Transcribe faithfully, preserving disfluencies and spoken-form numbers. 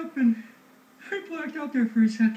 up and I blacked out there for a second.